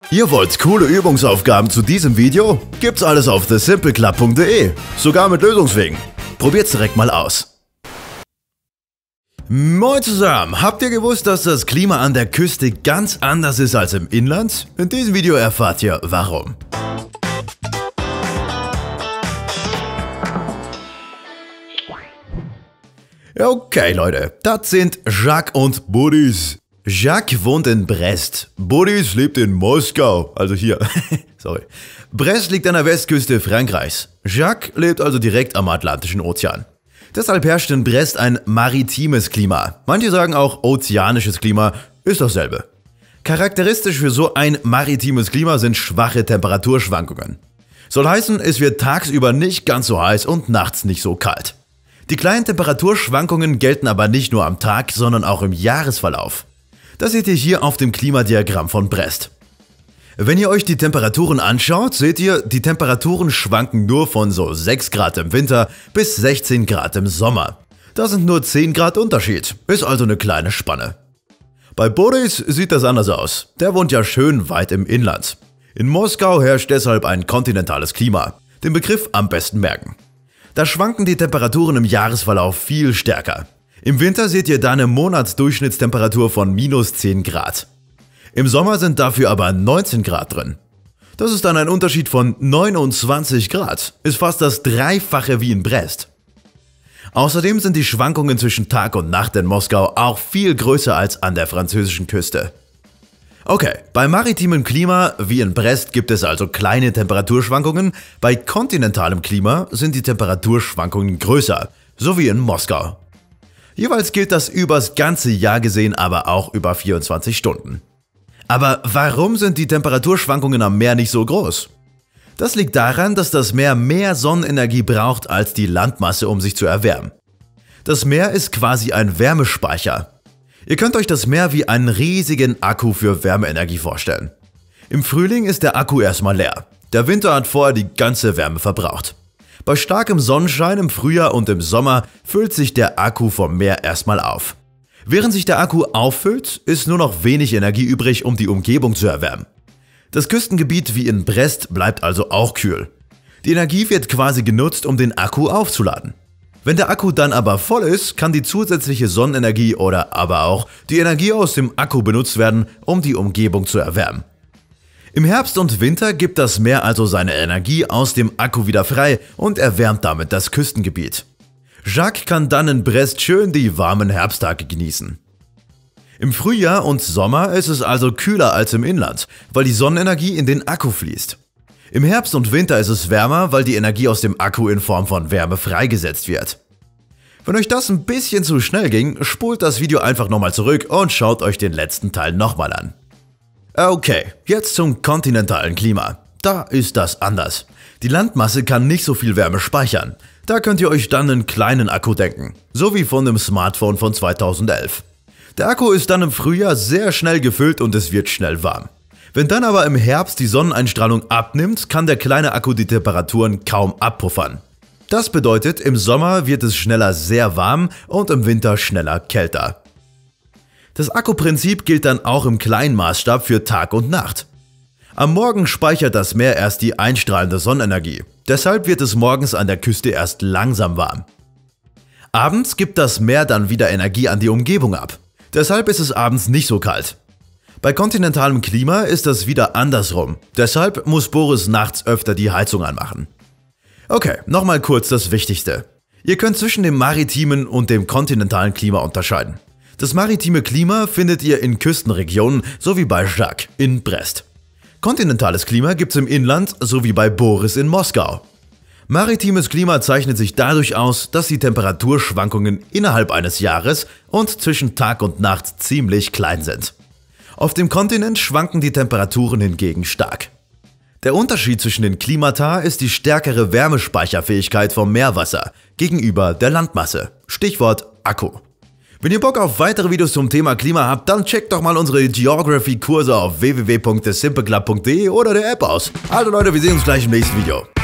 Ihr wollt coole Übungsaufgaben zu diesem Video? Gibt's alles auf thesimpleclub.de, sogar mit Lösungswegen. Probiert's direkt mal aus. Moin zusammen, habt ihr gewusst, dass das Klima an der Küste ganz anders ist als im Inland? In diesem Video erfahrt ihr warum. Okay Leute, das sind Jacques und Boris. Jacques wohnt in Brest, Boris lebt in Moskau, also hier, sorry. Brest liegt an der Westküste Frankreichs, Jacques lebt also direkt am Atlantischen Ozean. Deshalb herrscht in Brest ein maritimes Klima, manche sagen auch ozeanisches Klima, ist dasselbe. Charakteristisch für so ein maritimes Klima sind schwache Temperaturschwankungen. Soll heißen, es wird tagsüber nicht ganz so heiß und nachts nicht so kalt. Die kleinen Temperaturschwankungen gelten aber nicht nur am Tag, sondern auch im Jahresverlauf. Das seht ihr hier auf dem Klimadiagramm von Brest. Wenn ihr euch die Temperaturen anschaut, seht ihr, die Temperaturen schwanken nur von so 6 Grad im Winter bis 16 Grad im Sommer. Das sind nur 10 Grad Unterschied, ist also eine kleine Spanne. Bei Boris sieht das anders aus, der wohnt ja schön weit im Inland. In Moskau herrscht deshalb ein kontinentales Klima, den Begriff am besten merken. Da schwanken die Temperaturen im Jahresverlauf viel stärker. Im Winter seht ihr da eine Monatsdurchschnittstemperatur von minus 10 Grad. Im Sommer sind dafür aber 19 Grad drin. Das ist dann ein Unterschied von 29 Grad, ist fast das Dreifache wie in Brest. Außerdem sind die Schwankungen zwischen Tag und Nacht in Moskau auch viel größer als an der französischen Küste. Okay, bei maritimem Klima wie in Brest gibt es also kleine Temperaturschwankungen, bei kontinentalem Klima sind die Temperaturschwankungen größer, so wie in Moskau. Jeweils gilt das übers ganze Jahr gesehen, aber auch über 24 Stunden. Aber warum sind die Temperaturschwankungen am Meer nicht so groß? Das liegt daran, dass das Meer mehr Sonnenenergie braucht als die Landmasse, um sich zu erwärmen. Das Meer ist quasi ein Wärmespeicher. Ihr könnt euch das Meer wie einen riesigen Akku für Wärmeenergie vorstellen. Im Frühling ist der Akku erstmal leer. Der Winter hat vorher die ganze Wärme verbraucht. Bei starkem Sonnenschein im Frühjahr und im Sommer füllt sich der Akku vom Meer erstmal auf. Während sich der Akku auffüllt, ist nur noch wenig Energie übrig, um die Umgebung zu erwärmen. Das Küstengebiet wie in Brest bleibt also auch kühl. Die Energie wird quasi genutzt, um den Akku aufzuladen. Wenn der Akku dann aber voll ist, kann die zusätzliche Sonnenenergie oder aber auch die Energie aus dem Akku benutzt werden, um die Umgebung zu erwärmen. Im Herbst und Winter gibt das Meer also seine Energie aus dem Akku wieder frei und erwärmt damit das Küstengebiet. Jacques kann dann in Brest schön die warmen Herbsttage genießen. Im Frühjahr und Sommer ist es also kühler als im Inland, weil die Sonnenenergie in den Akku fließt. Im Herbst und Winter ist es wärmer, weil die Energie aus dem Akku in Form von Wärme freigesetzt wird. Wenn euch das ein bisschen zu schnell ging, spult das Video einfach nochmal zurück und schaut euch den letzten Teil nochmal an. Okay, jetzt zum kontinentalen Klima. Da ist das anders. Die Landmasse kann nicht so viel Wärme speichern. Da könnt ihr euch dann einen kleinen Akku denken, so wie von dem Smartphone von 2011. Der Akku ist dann im Frühjahr sehr schnell gefüllt und es wird schnell warm. Wenn dann aber im Herbst die Sonneneinstrahlung abnimmt, kann der kleine Akku die Temperaturen kaum abpuffern. Das bedeutet, im Sommer wird es schneller sehr warm und im Winter schneller kälter. Das Akkuprinzip gilt dann auch im kleinen Maßstab für Tag und Nacht. Am Morgen speichert das Meer erst die einstrahlende Sonnenenergie, deshalb wird es morgens an der Küste erst langsam warm. Abends gibt das Meer dann wieder Energie an die Umgebung ab, deshalb ist es abends nicht so kalt. Bei kontinentalem Klima ist das wieder andersrum, deshalb muss Boris nachts öfter die Heizung anmachen. Okay, nochmal kurz das Wichtigste. Ihr könnt zwischen dem maritimen und dem kontinentalen Klima unterscheiden. Das maritime Klima findet ihr in Küstenregionen, so wie bei Jacques in Brest. Kontinentales Klima gibt es im Inland, so wie bei Boris in Moskau. Maritimes Klima zeichnet sich dadurch aus, dass die Temperaturschwankungen innerhalb eines Jahres und zwischen Tag und Nacht ziemlich klein sind. Auf dem Kontinent schwanken die Temperaturen hingegen stark. Der Unterschied zwischen den Klimata ist die stärkere Wärmespeicherfähigkeit vom Meerwasser gegenüber der Landmasse. Stichwort Akku. Wenn ihr Bock auf weitere Videos zum Thema Klima habt, dann checkt doch mal unsere Geography-Kurse auf www.thesimpleclub.de oder der App aus. Also Leute, wir sehen uns gleich im nächsten Video.